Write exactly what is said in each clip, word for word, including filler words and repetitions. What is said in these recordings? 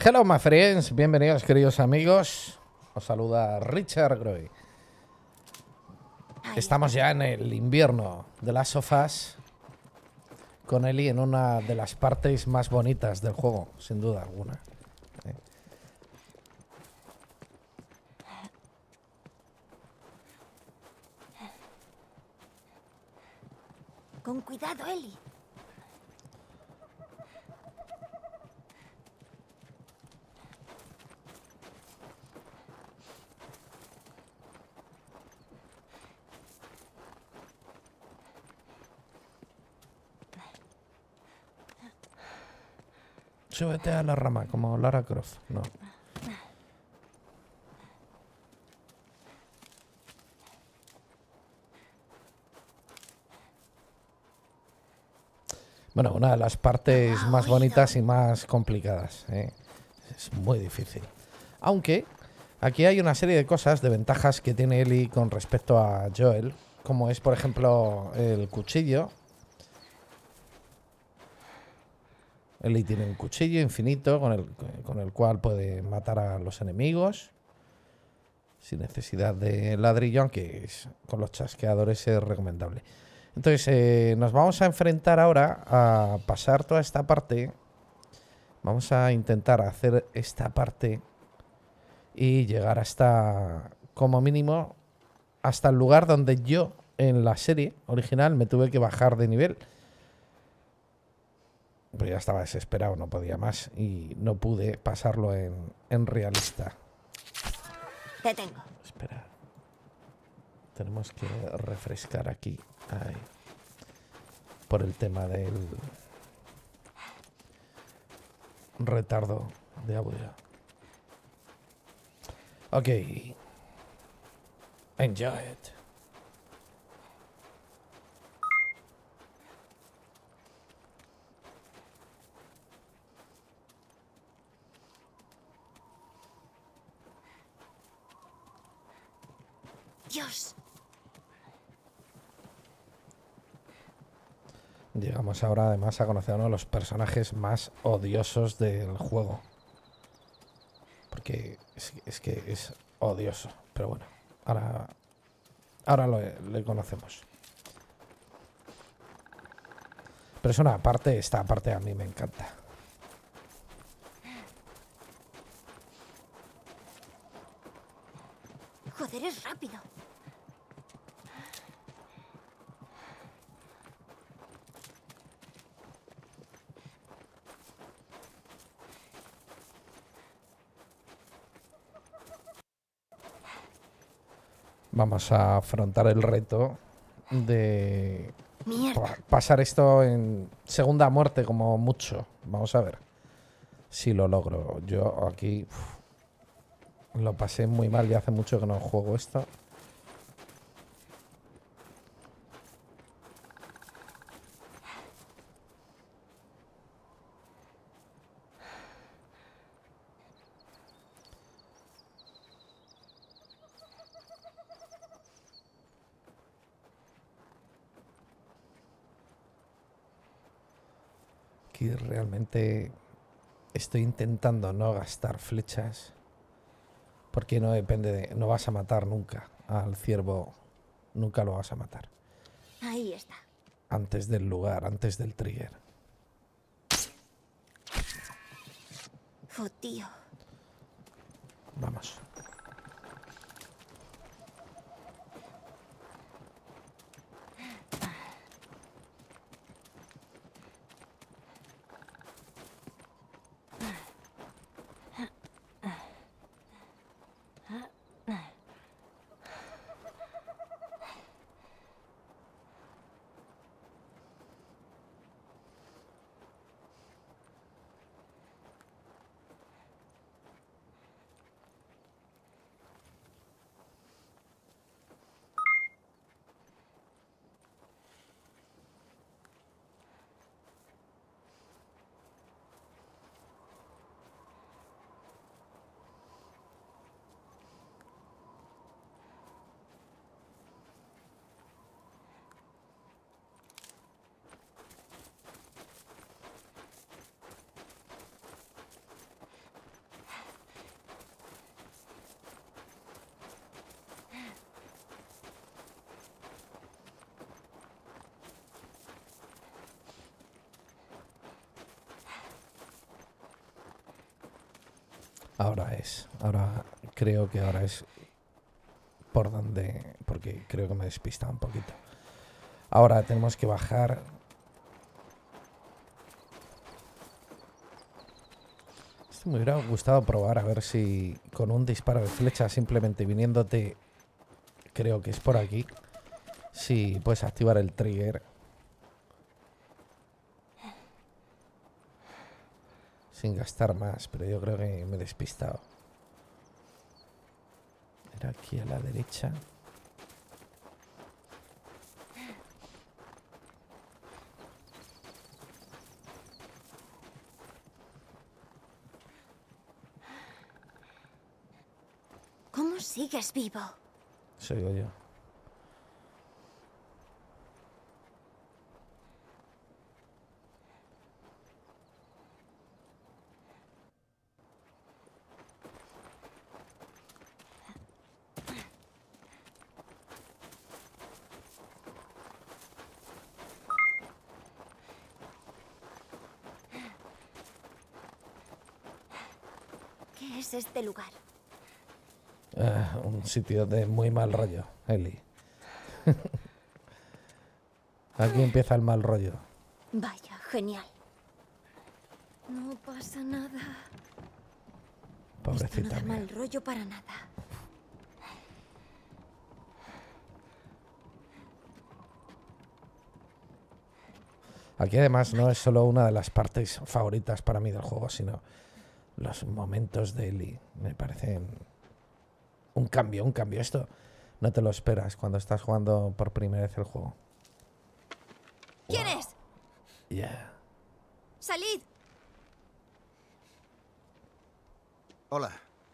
Hello, my friends. Bienvenidos, queridos amigos. Os saluda Richard Groy. Estamos ya en el invierno de las sofás con Eli en una de las partes más bonitas del juego, sin duda alguna. ¿Eh? Con cuidado, Eli. Súbete a la rama, como Lara Croft. No. Bueno, una de las partes más bonitas y más complicadas, ¿eh? Es muy difícil. Aunque aquí hay una serie de cosas, de ventajas que tiene Eli con respecto a Joel, como es, por ejemplo, el cuchillo. Eli tiene un cuchillo infinito con el, con el cual puede matar a los enemigos sin necesidad de ladrillo, aunque es, con los chasqueadores es recomendable. Entonces eh, nos vamos a enfrentar ahora a pasar toda esta parte. Vamos a intentar hacer esta parte y llegar hasta, como mínimo, hasta el lugar donde yo en la serie original me tuve que bajar de nivel. Pero ya estaba desesperado, no podía más y no pude pasarlo en, en realista. Te tengo. Espera. Tenemos que refrescar aquí. Ahí. Por el tema del retardo de audio. Ok. Enjoy it. Dios. Llegamos ahora además a conocer a uno de los personajes más odiosos del juego. Porque es, es que es odioso. Pero bueno, ahora, ahora lo, le conocemos. Pero es una parte, esta parte a mí me encanta. Joder, es rápido. Vamos a afrontar el reto de Mierda. pa pasar esto en segunda muerte como mucho. Vamos a ver si lo logro. Yo aquí uf, lo pasé muy mal, ya hace mucho que no juego esto. Aquí realmente estoy intentando no gastar flechas. Porque no depende de... No vas a matar nunca al ciervo. Nunca lo vas a matar. Ahí está. Antes del lugar, antes del trigger. Oh, tío. Vamos. Ahora es. Ahora creo que ahora es por donde... Porque creo que me he despistado un poquito. Ahora tenemos que bajar. Esto me hubiera gustado probar a ver si con un disparo de flecha simplemente viniéndote... Creo que es por aquí. Si puedes activar el trigger. Sin gastar más, pero yo creo que me he despistado. Era aquí a la derecha. ¿Cómo sigues vivo? Soy yo. ¿Qué es este lugar? Uh, un sitio de muy mal rollo, Ellie. Aquí empieza el mal rollo. Vaya, genial. No pasa nada. Pobrecita Esto no da mía. mal rollo para nada. Aquí además no es solo una de las partes favoritas para mí del juego, sino los momentos de Ellie. Me parecen un cambio, un cambio. Esto no te lo esperas cuando estás jugando por primera vez el juego. ¿Quién es? Yeah. ¡Salid! Hola.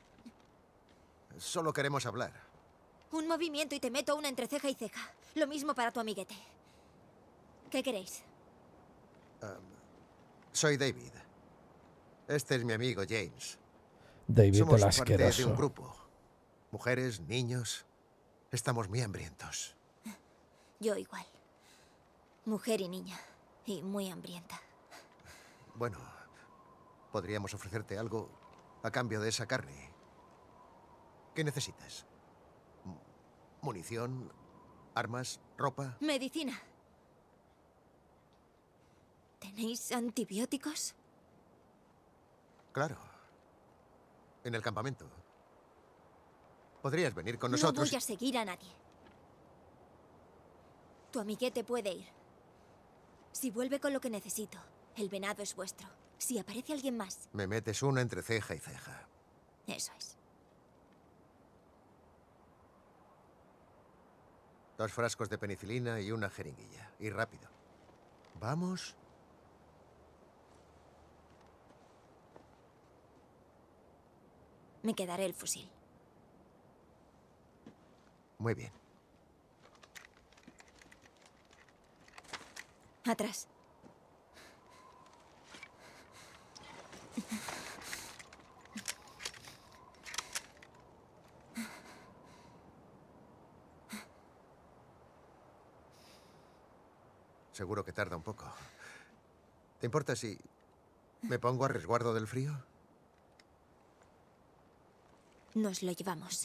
Solo queremos hablar. Un movimiento y te meto una entre ceja y ceja. Lo mismo para tu amiguete. ¿Qué queréis? Soy David. Este es mi amigo James. David Somos el parte de un asqueroso. grupo. Mujeres, niños. Estamos muy hambrientos. Yo igual. Mujer y niña. Y muy hambrienta. Bueno, podríamos ofrecerte algo a cambio de esa carne. ¿Qué necesitas? M- ¿Munición? ¿Armas? ¿Ropa? Medicina. ¿Tenéis antibióticos? Claro. En el campamento. Podrías venir con No nosotros. voy a seguir a nadie. Tu amiguete puede ir. Si vuelve con lo que necesito, el venado es vuestro. Si aparece alguien más, Me metes una entre ceja y ceja. eso es. Dos frascos de penicilina y una jeringuilla. Y rápido. ¿Vamos? Me quedaré el fusil. Muy bien. Atrás. Seguro que tarda un poco. ¿Te importa si me pongo a resguardo del frío? Nos lo llevamos.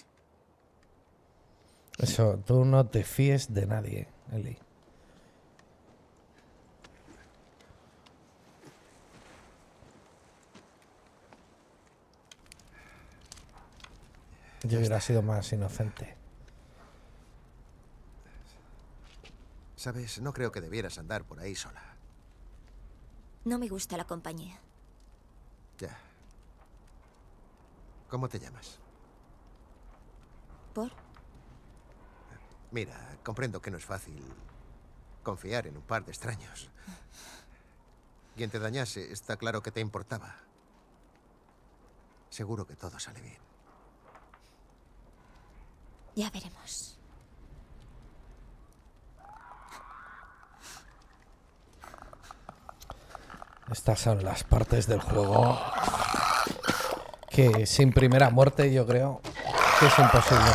Eso, tú no te fíes de nadie, Ellie. Yo hubiera sido más inocente. Sabes, no creo que debieras andar por ahí sola. No me gusta la compañía. Ya. ¿Cómo te llamas? ¿Por? Mira, comprendo que no es fácil confiar en un par de extraños. Quien te dañase, está claro que te importaba. Seguro que todo sale bien. Ya veremos. Estas son las partes del juego que sin primera muerte yo creo que es imposible.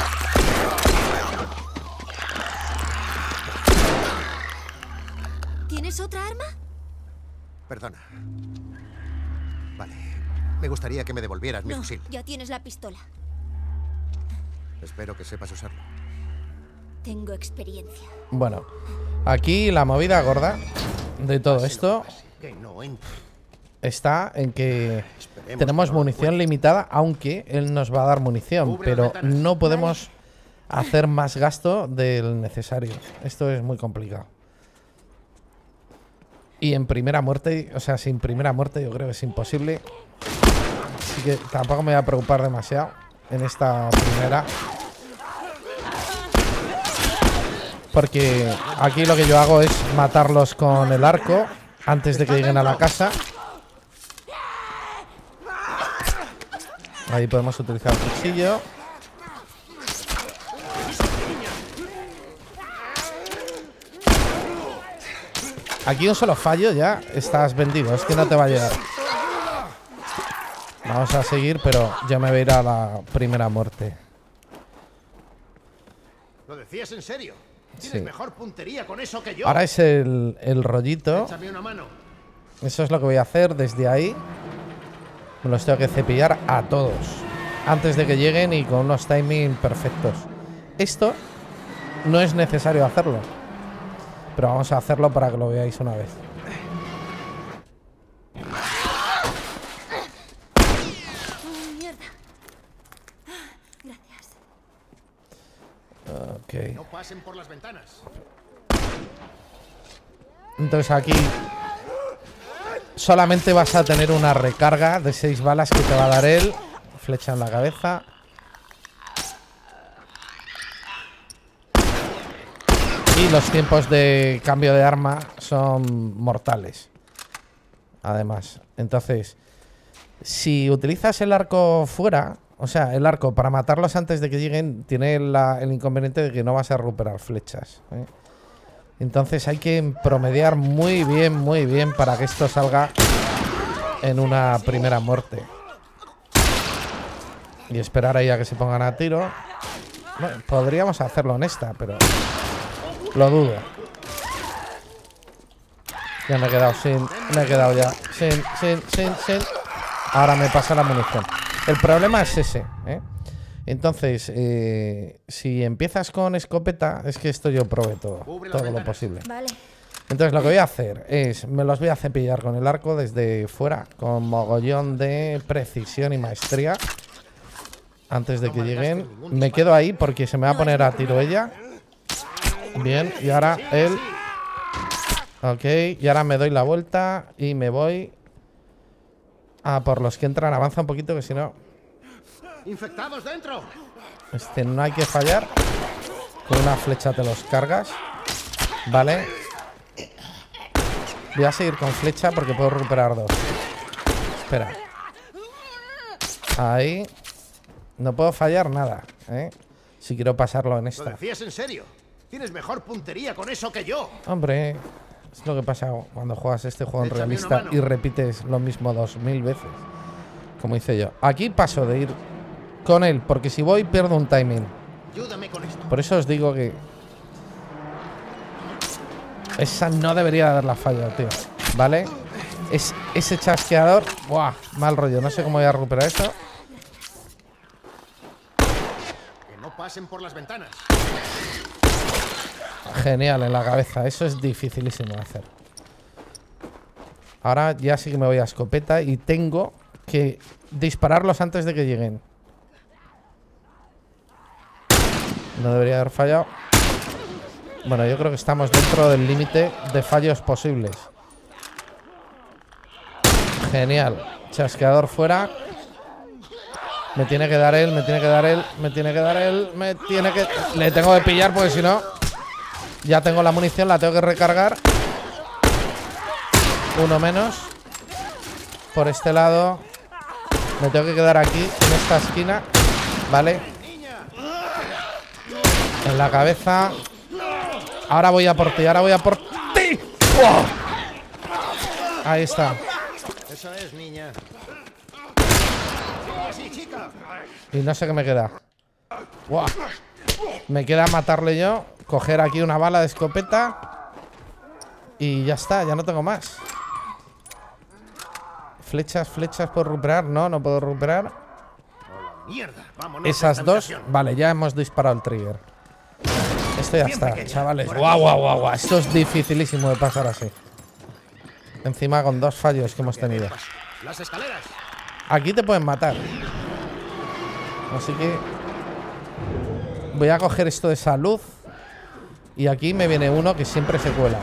¿Tienes otra arma? Perdona. Vale. Me gustaría que me devolvieras mi No, fusil. ya tienes la pistola. Espero que sepas usarlo. Tengo experiencia. Bueno, aquí la movida gorda de todo Pase lo esto que pase, que no entre. está en que Esperemos tenemos que no lo munición encuentre. limitada, aunque él nos va a dar munición, Cubre las pero ventanas. no podemos hacer más gasto del necesario. Esto es muy complicado. Y en primera muerte, o sea, sin primera muerte yo creo que es imposible. Así que tampoco me voy a preocupar demasiado en esta primera. Porque aquí lo que yo hago es matarlos con el arco antes de que lleguen a la casa. Ahí podemos utilizar el cuchillo. Aquí un solo fallo ya estás vendido. Es que no te va a llegar. Vamos a seguir, pero yo me voy a ir a la primera muerte. ¿Lo decías en serio? Tienes Sí. mejor puntería con eso que yo. Ahora es el, el rollito. Échame una mano. Eso es lo que voy a hacer desde ahí. Me los tengo que cepillar a todos antes de que lleguen y con unos timing perfectos. Esto no es necesario hacerlo, pero vamos a hacerlo para que lo veáis una vez. Oh, mierda. Gracias. Ok. No pasen por las ventanas. Entonces aquí solamente vas a tener una recarga de seis balas que te va a dar él. Flecha en la cabeza. Y los tiempos de cambio de arma son mortales. Además, entonces, si utilizas el arco fuera, o sea, el arco para matarlos antes de que lleguen, tiene la- el inconveniente de que no vas a recuperar flechas, ¿eh? Entonces hay que promediar muy bien, muy bien para que esto salga en una primera muerte. Y esperar ahí a que se pongan a tiro. Bueno, podríamos hacerlo en esta, pero lo dudo. Ya me he quedado sin... Me he quedado ya sin, sin, sin, sin... Ahora me pasa la munición. El problema es ese, ¿eh? Entonces, eh, si empiezas con escopeta, es que esto yo probé todo, Cubre las todo lo ventanas. posible. Vale. Entonces lo que voy a hacer es, me los voy a cepillar con el arco desde fuera, con mogollón de precisión y maestría. Antes de que lleguen, me quedo ahí porque se me va a poner a tiro ella. Bien, y ahora él. Ok, y ahora me doy la vuelta y me voy a por los que entran. Avanza un poquito que si no... ¡Infectados dentro! Este no hay que fallar. Con una flecha te los cargas. Vale. Voy a seguir con flecha porque puedo recuperar dos. Espera. Ahí. No puedo fallar nada, ¿eh? Si quiero pasarlo en ¿Lo esta. decías en serio? Tienes mejor puntería con eso que yo. Hombre, es lo que pasa cuando juegas este juego en Échame una realista mano. y repites lo mismo dos mil veces. Como hice yo. Aquí paso de ir con él, porque si voy pierdo un timing. Ayúdame con esto. Por eso os digo que esa no debería haberla fallado, tío. ¿Vale? Es ese chasqueador. Buah, mal rollo. No sé cómo voy a recuperar eso. Que no pasen por las ventanas. Genial, en la cabeza. Eso es dificilísimo de hacer. Ahora ya sí que me voy a escopeta y tengo que dispararlos antes de que lleguen. No debería haber fallado. Bueno, yo creo que estamos dentro del límite de fallos posibles. Genial. Chasqueador fuera. Me tiene que dar él, me tiene que dar él, me tiene que dar él, me tiene que... Le tengo que pillar porque si no... Ya tengo la munición, la tengo que recargar. Uno menos. Por este lado. Me tengo que quedar aquí, en esta esquina. Vale. En la cabeza. Ahora voy a por ti, ahora voy a por ti. ¡Wow! Ahí está. Eso es, niña. Sí, chica. Y no sé qué me queda. ¡Wow! Me queda matarle yo. Coger aquí una bala de escopeta. Y ya está, ya no tengo más. Flechas, flechas, ¿puedo recuperar? No, no puedo recuperar. Oh, la mierda. Vámonos Esas de esta dos. habitación. Vale, ya hemos disparado el trigger. Esto ya Bien está, pequeña. chavales. Por Guau, aquí. guau, guau, guau. Esto es dificilísimo de pasar así. Encima con dos fallos que hemos tenido. Las escaleras. Aquí te pueden matar. Así que voy a coger esto de salud. Y aquí me viene uno que siempre se cuela.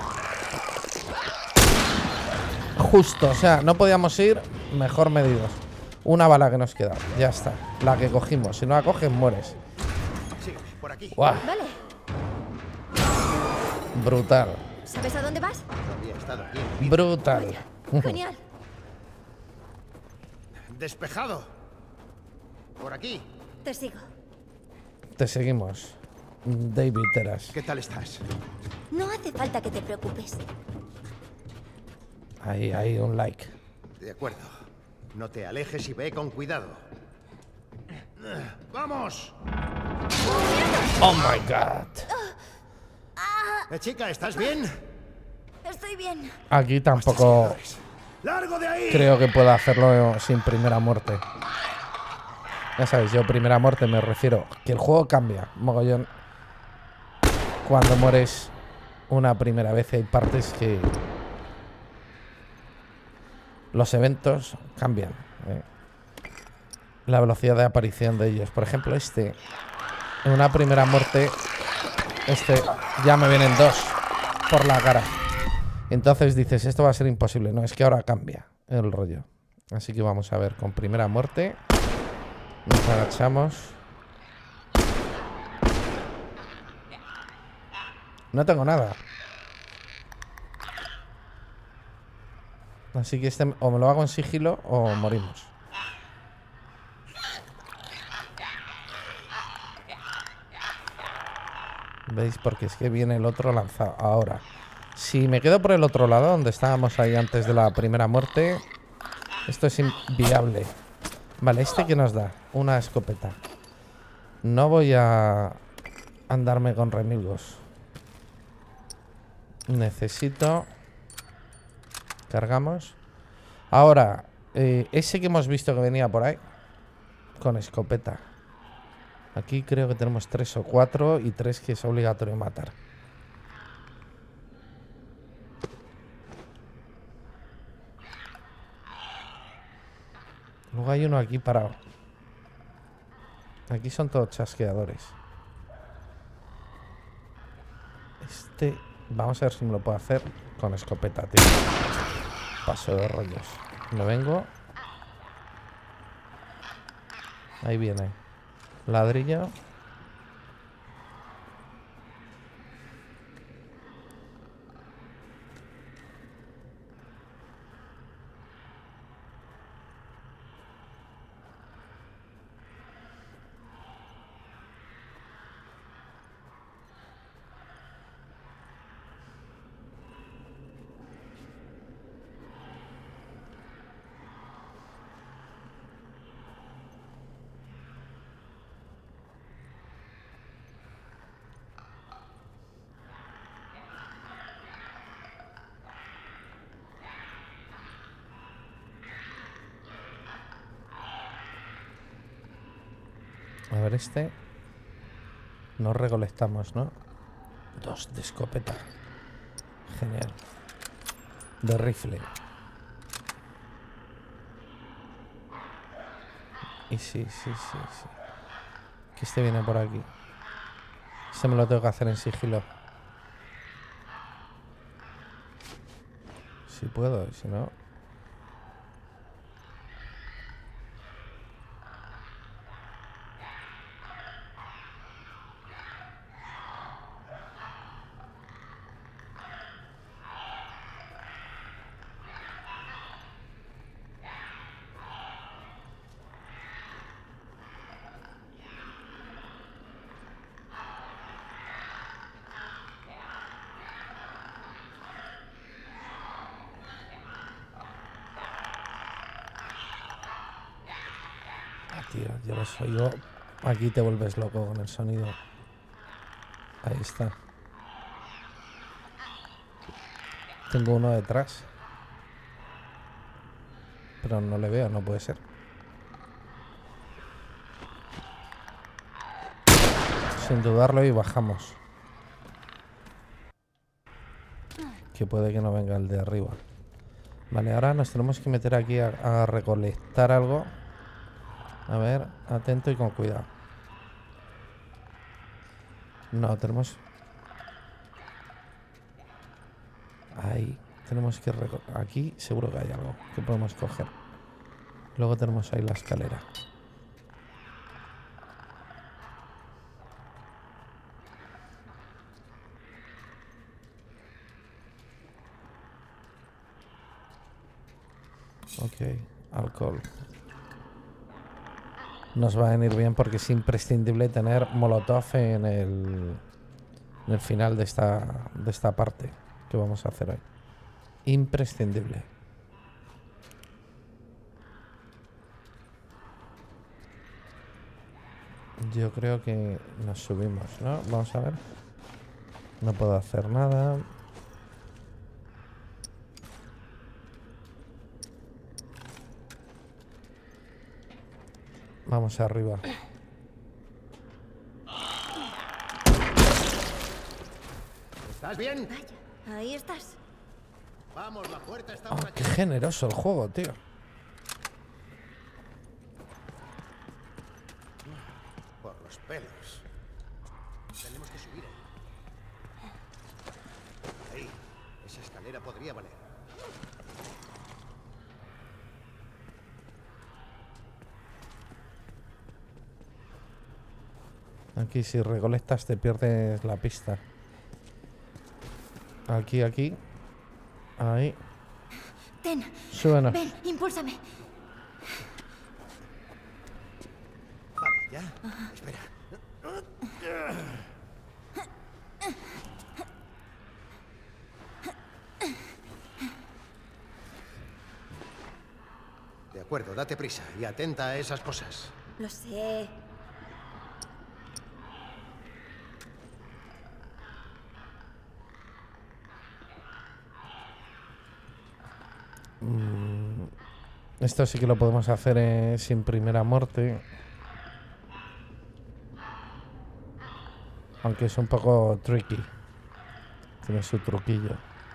Justo, o sea, no podíamos ir mejor medidos. Una bala que nos queda, ya está. La que cogimos, si no la coges mueres. Sí, por aquí. ¡Guau! Vale. Brutal, ¿Sabes a dónde vas? Había estado aquí. brutal. Genial. Despejado. Por aquí. Te sigo. Te seguimos, David Teras. ¿Qué tal estás? No hace falta que te preocupes. Ahí, ahí, un like. De acuerdo. No te alejes y ve con cuidado. ¡Vamos! Oh my god. Eh, chica, ¿estás bien? Estoy bien. Aquí tampoco ¡Largo de ahí! creo que pueda hacerlo sin primera muerte. Ya sabéis, yo primera muerte me refiero que el juego cambia, mogollón. Cuando mueres una primera vez hay partes que los eventos cambian, ¿eh? La velocidad de aparición de ellos. Por ejemplo, este, en una primera muerte, este ya me vienen dos por la cara. Entonces dices, esto va a ser imposible. No, es que ahora cambia el rollo. Así que vamos a ver, con primera muerte nos agachamos. No tengo nada. Así que este o me lo hago en sigilo o morimos. ¿Veis? Porque es que viene el otro lanzado. Ahora, si me quedo por el otro lado, donde estábamos ahí antes de la primera muerte, esto es inviable. Vale, ¿este qué nos da? Una escopeta. No voy a andarme con remilgos. Necesito... Cargamos. Ahora, eh, ese que hemos visto que venía por ahí, con escopeta. Aquí creo que tenemos tres o cuatro y tres que es obligatorio matar. Luego hay uno aquí parado. Aquí son todos chasqueadores. Este... Vamos a ver si me lo puedo hacer con escopeta, tío. Paso de rollos. Me vengo. Ahí viene. Ladrillo. A ver, este. No recolectamos, ¿no? Dos de escopeta. Genial. De rifle. Y sí, sí, sí, sí. Que este viene por aquí. Este me lo tengo que hacer en sigilo. Si puedo, y si no... Tío, yo los oigo. Aquí te vuelves loco con el sonido. Ahí está. Tengo uno detrás. pero no le veo, no puede ser. Sin dudarlo y bajamos. Que puede que no venga el de arriba. Vale, ahora nos tenemos que meter aquí a, a recolectar algo. A ver, atento y con cuidado. No, tenemos... Ahí, tenemos que... Aquí seguro que hay algo que podemos coger. Luego tenemos ahí la escalera. Ok, alcohol. Nos va a venir bien porque es imprescindible tener molotov en el, en el final de esta, de esta parte que vamos a hacer hoy. Imprescindible. Yo creo que nos subimos, ¿no? Vamos a ver. No puedo hacer nada. Vamos arriba. ¿Estás bien? Vaya, ahí estás. Vamos, la puerta está Oh, por qué aquí. generoso el juego, tío. Por los pelos. Tenemos que subir ahí. Ahí. Esa escalera podría valer. Aquí si recolectas te pierdes la pista. Aquí, aquí. Ahí. Ten, Súbenos. ven, impúlsame. Vale, ya. Espera. De acuerdo, date prisa y atenta a esas cosas. Lo sé. Esto sí que lo podemos hacer eh, sin primera muerte. Aunque es un poco tricky. Tiene su truquillo.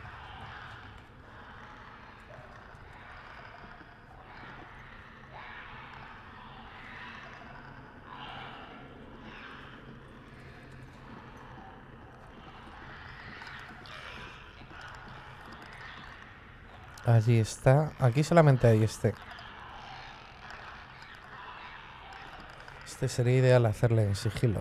Allí está. Aquí solamente hay este. Este sería ideal hacerle en sigilo.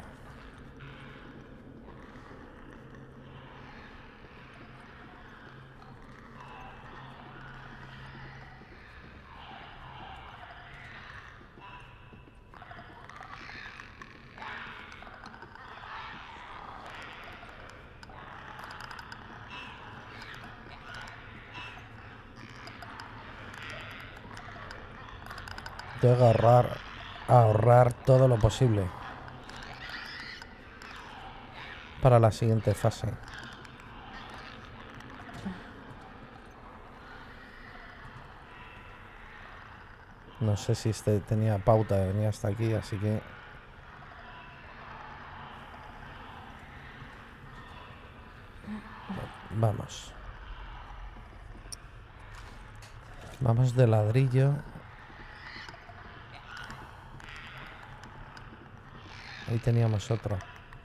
Tengo que ahorrar, ahorrar todo lo posible para la siguiente fase. No sé si este tenía pauta de venir hasta aquí, así que... Vamos. Vamos de ladrillo. Ahí teníamos otro.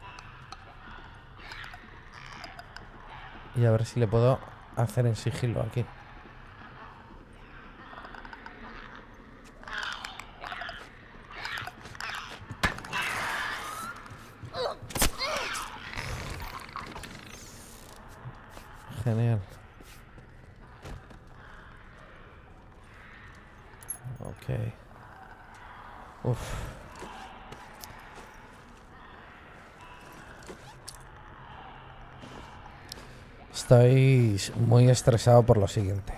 Y a ver si le puedo hacer en sigilo aquí. Genial. Ok. Uf. Estoy muy estresado por lo siguiente.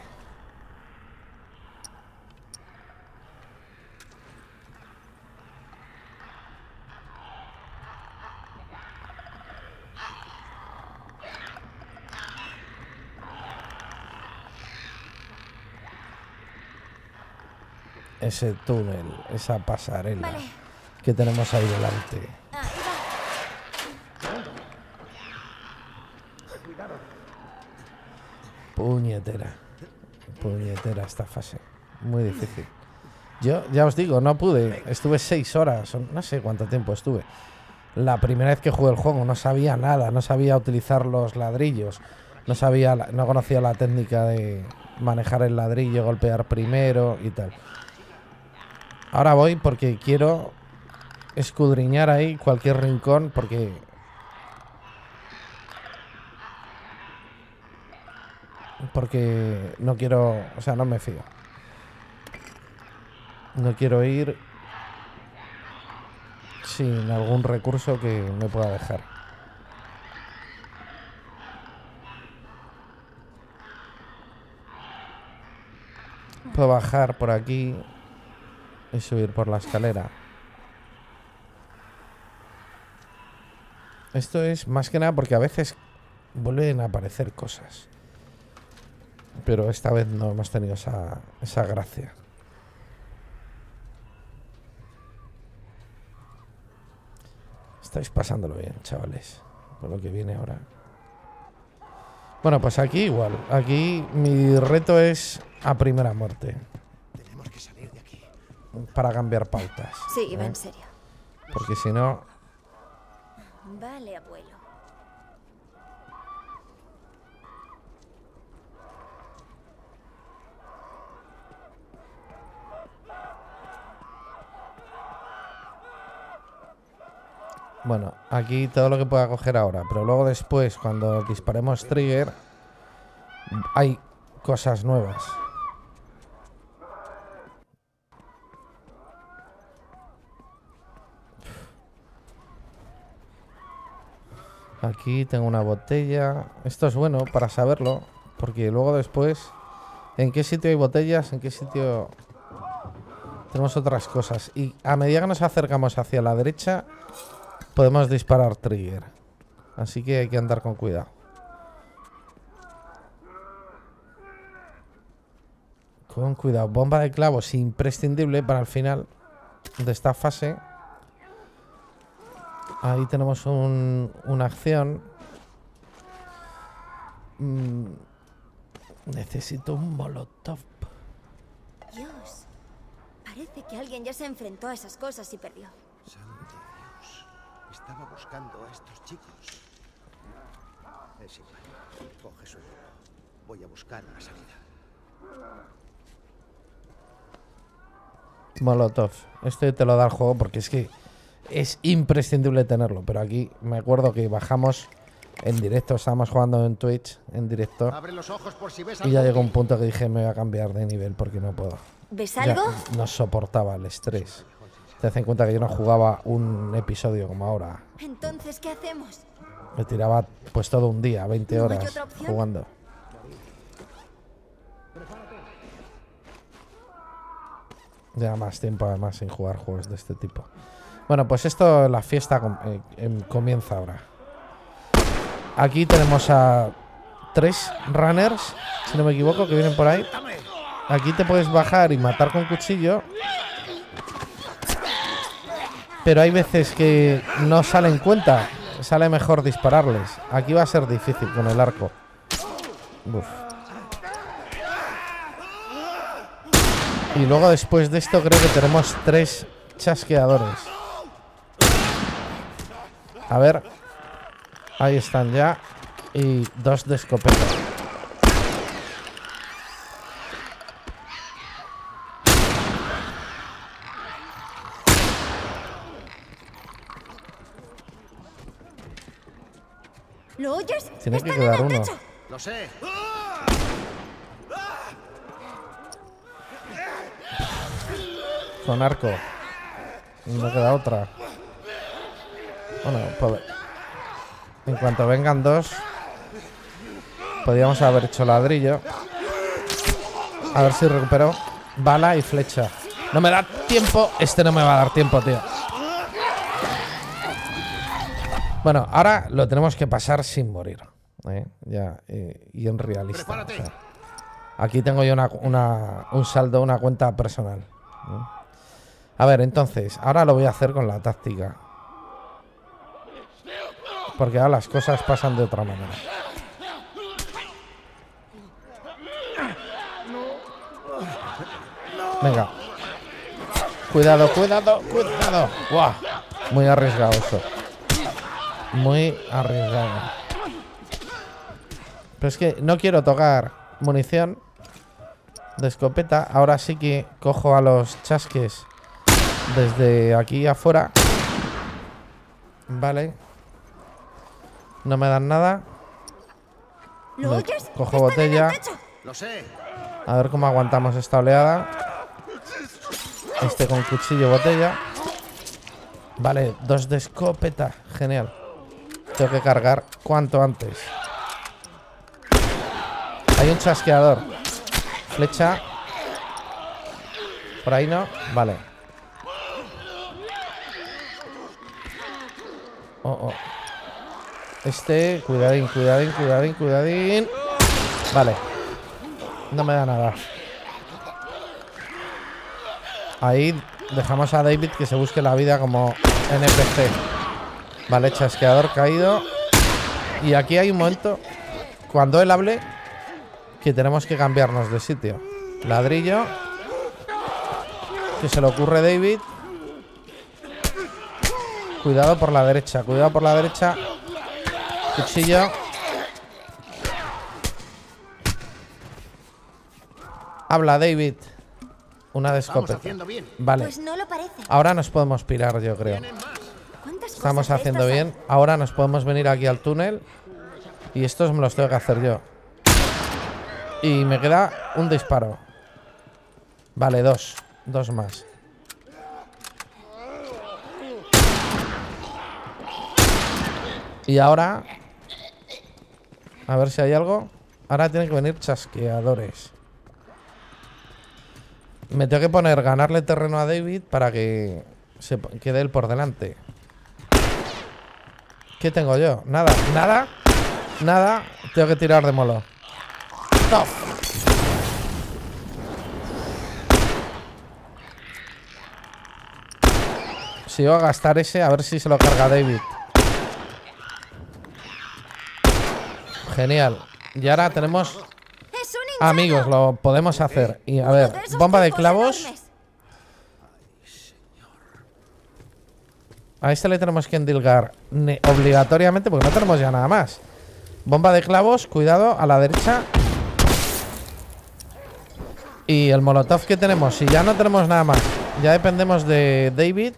ese túnel, esa pasarela Vale. que tenemos ahí delante. Ahí va. Puñetera. Puñetera esta fase. Muy difícil. Yo ya os digo, no pude. Estuve seis horas, no sé cuánto tiempo estuve. La primera vez que jugué el juego no sabía nada, no sabía utilizar los ladrillos, no sabía, no conocía la técnica de manejar el ladrillo, golpear primero y tal. Ahora voy porque quiero escudriñar ahí cualquier rincón porque porque no quiero, o sea, no me fío. No quiero ir sin algún recurso que me pueda dejar. Puedo bajar por aquí y subir por la escalera. Esto es más que nada porque a veces vuelven a aparecer cosas. Pero esta vez no hemos tenido esa, esa gracia. Estáis pasándolo bien, chavales, por lo que viene ahora. Bueno, pues aquí igual. Aquí mi reto es a primera muerte. Tenemos que salir de aquí. Para cambiar pautas. Sí, va ¿eh? en serio. Porque si no... Vale, abuelo. Bueno, aquí todo lo que pueda coger ahora. Pero luego después, cuando disparemos trigger, hay cosas nuevas. Aquí tengo una botella. Esto es bueno para saberlo, porque luego después, ¿en qué sitio hay botellas? ¿En qué sitio tenemos otras cosas? Y a medida que nos acercamos hacia la derecha, podemos disparar trigger. Así que hay que andar con cuidado. Con cuidado. Bomba de clavos imprescindible para el final de esta fase. Ahí tenemos un, una acción. Mm, necesito un molotov. Dios. Parece que alguien ya se enfrentó a esas cosas y perdió. Santo Dios. Estaba buscando a estos chicos. Es igual. Coge su grupo. Voy a buscar una salida. Molotov. Este te lo da el juego porque es que es imprescindible tenerlo. Pero aquí me acuerdo que bajamos en directo. Estábamos jugando en Twitch en directo. Abre los ojos por si ves Y ya algo. llegó un punto que dije me voy a cambiar de nivel porque no puedo. ¿Ves Ya algo? no soportaba el estrés. Te das en cuenta que yo no jugaba un episodio como ahora. Entonces, ¿qué hacemos? Me tiraba pues todo un día, veinte ¿No hay horas otra opción? jugando. Ya más tiempo además sin jugar juegos de este tipo. Bueno, pues esto, la fiesta com eh, em comienza ahora. Aquí tenemos a tres runners, si no me equivoco, que vienen por ahí. Aquí te puedes bajar y matar con cuchillo. Pero hay veces que no salen cuenta. Sale mejor dispararles. Aquí va a ser difícil con el arco. Uf. Y luego después de esto creo que tenemos tres chasqueadores. A ver. Ahí están ya. Y dos de escopeta. ¿Lo oyes? Tiene que ¡Están quedar en el uno. techo! Lo sé. Con arco. No queda otra. Bueno, pues, en cuanto vengan dos, podríamos haber hecho ladrillo. A ver si recupero bala y flecha. No me da tiempo. Este no me va a dar tiempo, tío. Bueno, ahora lo tenemos que pasar sin morir, ¿eh? Ya, eh, y en realista. O sea, aquí tengo yo una, una, un saldo, una cuenta personal. A ver, entonces, ahora lo voy a hacer con la táctica. Porque ahora las cosas pasan de otra manera. Venga. Cuidado, cuidado, cuidado. ¡Guau! Muy arriesgado eso. Muy arriesgado. Pero es que no quiero tocar munición de escopeta. Ahora sí que cojo a los chasques desde aquí afuera. Vale. No me dan nada. ¿Lo Me oyes? cojo ¡Están botella. en el techo! Lo sé. A ver cómo aguantamos esta oleada. Este con cuchillo, botella. Vale, dos de escopeta. Genial. Tengo que cargar cuanto antes. Hay un chasqueador. Flecha. Por ahí no. Vale. Oh, oh. Este, cuidadín, cuidadín, cuidadín, cuidadín. Vale. No me da nada. Ahí dejamos a David que se busque la vida como N P C. Vale, chasqueador caído. Y aquí hay un momento, cuando él hable, que tenemos que cambiarnos de sitio. Ladrillo. Que se le ocurre David. Cuidado por la derecha, cuidado por la derecha. Cuchillo. Habla, David. Una de Estamos escopeta. haciendo bien. Vale. Pues no lo parece. Ahora nos podemos pirar, yo creo. Tienen más. ¿Cuántas Estamos cosas de haciendo estas bien. Ahora nos podemos venir aquí al túnel. Y estos me los tengo que hacer yo. Y me queda un disparo. Vale, dos. Dos más. Y ahora... A ver si hay algo. Ahora tienen que venir chasqueadores. Me tengo que poner ganarle terreno a David para que se quede él por delante. ¿Qué tengo yo? Nada, nada, nada. Tengo que tirar de molo. No. Si voy a gastar ese, a ver si se lo carga David. Genial. Y ahora tenemos... ¡Es un insano! Amigos, lo podemos hacer. Y a ver, Uno de esos bomba de tipos clavos. enormes. A este le tenemos que endilgar ne- obligatoriamente porque no tenemos ya nada más. Bomba de clavos, cuidado, a la derecha. Y el molotov que tenemos, si ya no tenemos nada más, ya dependemos de David.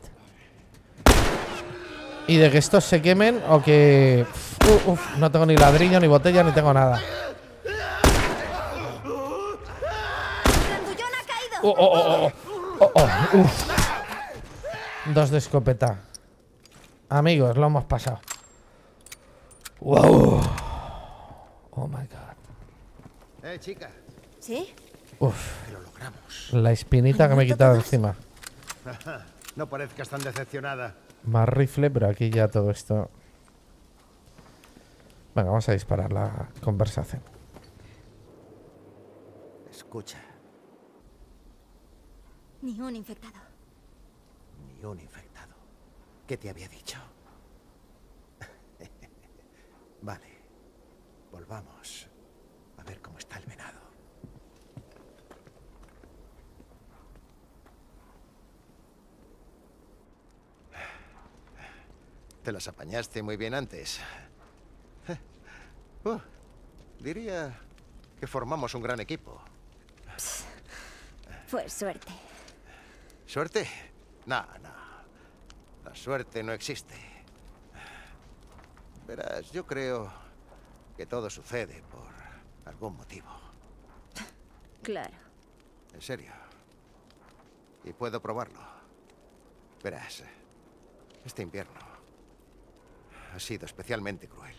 Y de que estos se quemen o que... Uf, uf, no tengo ni ladrillo, ni botella, ni tengo nada. ¡Grandullón ha caído! Oh, oh, oh, oh, oh, oh, uf. Dos de escopeta. Amigos, lo hemos pasado. Wow. Oh my god. Eh, chica. ¿Sí? Uf. Que lo logramos. La espinita que me he quitado de encima. No parezcas tan decepcionada. Más rifle, pero aquí ya todo esto. Venga, vamos a disparar la conversación. Escucha, Ni un infectado. ni un infectado. ¿Qué te había dicho? Vale. Volvamos a ver cómo está el venado. Te las apañaste muy bien antes. Uh, diría que formamos un gran equipo. Fue suerte. ¿Suerte? No, no. La suerte no existe. Verás, yo creo que todo sucede por algún motivo. Claro. En serio. Y puedo probarlo. Verás, este invierno ha sido especialmente cruel.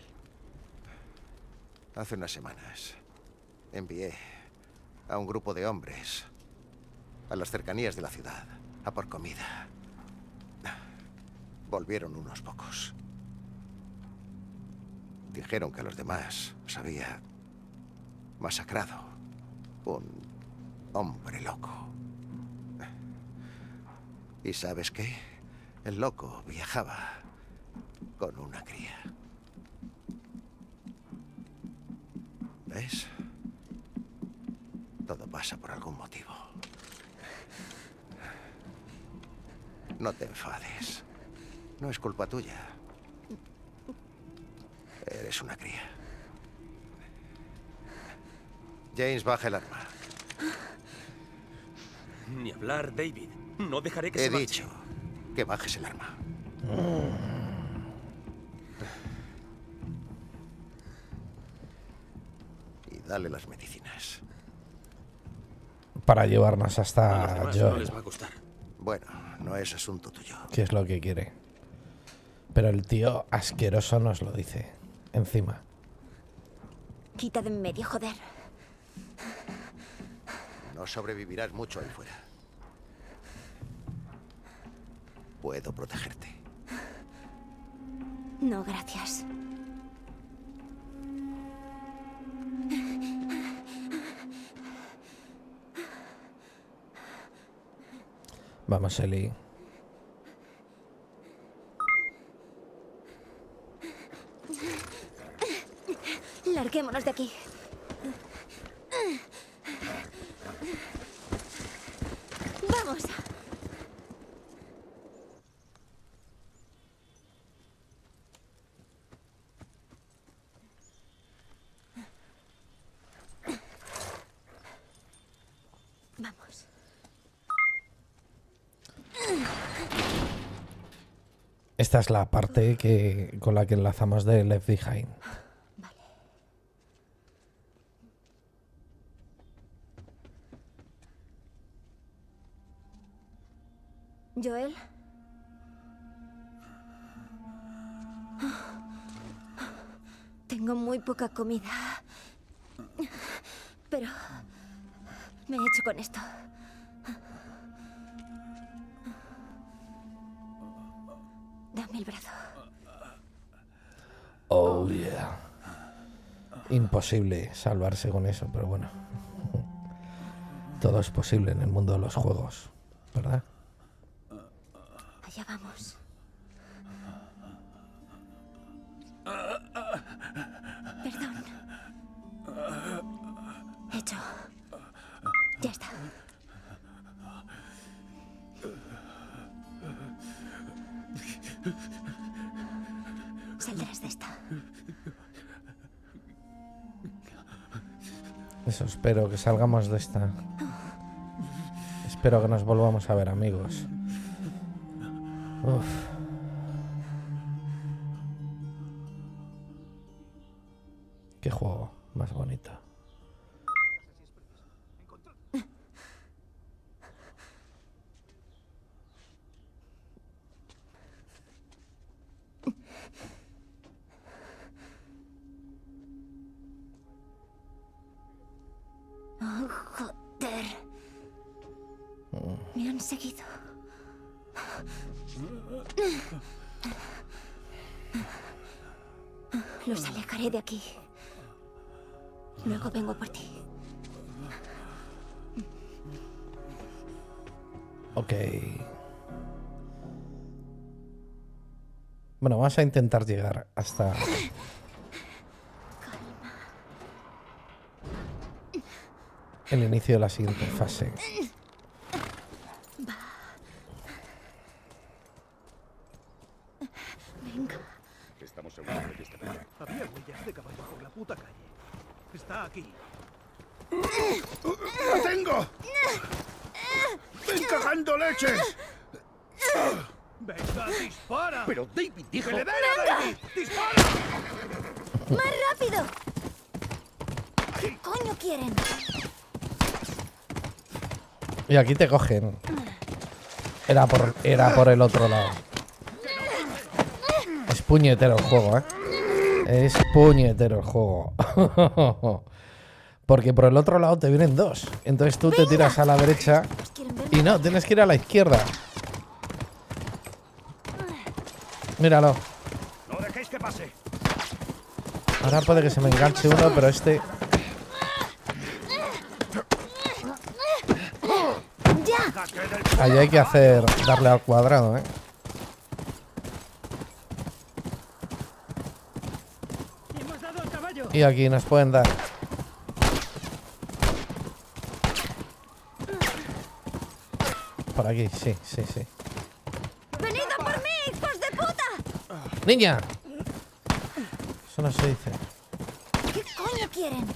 Hace unas semanas envié a un grupo de hombres a las cercanías de la ciudad a por comida. Volvieron unos pocos. Dijeron que a los demás los había masacrado un hombre loco. ¿Y sabes qué? El loco viajaba con una cría. ¿Ves? Todo pasa por algún motivo. No te enfades. No es culpa tuya. Eres una cría. James, baja el arma. Ni hablar, David. No dejaré que He se marche. dicho que bajes el arma. Y dale las medicinas. Para llevarnos A los hasta demás no Joel, les va a gustar. Bueno, no es asunto tuyo. que es lo que quiere. Pero el tío asqueroso nos lo dice. Encima. Quita de en medio, joder. No sobrevivirás mucho ahí fuera. Puedo protegerte. No, gracias. Vamos, Ellie. Larguémonos de aquí. Vamos. Vamos. Esta es la parte que, con la que enlazamos de Left Behind. Vale. Joel. Tengo muy poca comida. Pero me he hecho con esto. Dame el brazo. Oh, yeah. Imposible salvarse con eso, pero bueno. Todo es posible en el mundo de los juegos, ¿verdad? Allá vamos. Perdón. Hecho. Ya está. Saldrás de esta. Eso, espero que salgamos de esta. Espero que nos volvamos a ver, amigos. Uf. Qué juego más bonito. Oh, joder. Me han seguido. Los alejaré de aquí. Luego vengo por ti. Ok. Bueno, vamos a intentar llegar hasta... el inicio de la siguiente fase. Venga. Estamos seguros de que está bien. Había huellas de caballo por la puta calle. Está aquí. ¡La tengo! ¡Ven cagando leches! ¡Venga, dispara! Pero David dijo... ¡Que le den a David! ¡Dispara! ¡Más rápido! ¿Qué coño quieren? Y aquí te cogen. Era por, era por el otro lado. Es puñetero el juego, ¿eh? Es puñetero el juego. Porque por el otro lado te vienen dos. Entonces tú te tiras a la derecha. ¿Os quieren ver? Y no, tienes que ir a la izquierda. Míralo. ¡No dejéis que pase! Ahora puede que se me enganche uno, pero este... ¡Ya! ¡Jaque del Allí hay que hacer, darle al cuadrado, ¿eh? ¡Hemos dado al caballo! Y aquí nos pueden dar. Por aquí, sí, sí, sí. ¡Venid a por mí, hijos de puta! ¡Niña! Eso no se dice. ¿Qué coño quieren?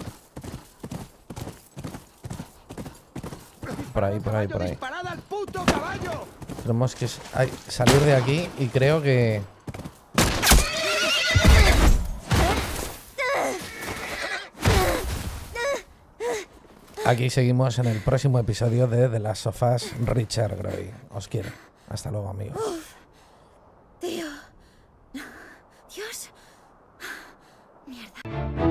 Por ahí, por ahí, por ahí. ¡Disparad al puto caballo! Tenemos que ay, salir de aquí y creo que... Aquí seguimos en el próximo episodio de The Last of Us Richard Grey. Os quiero. Hasta luego, amigos. Tío. Dios. Mierda.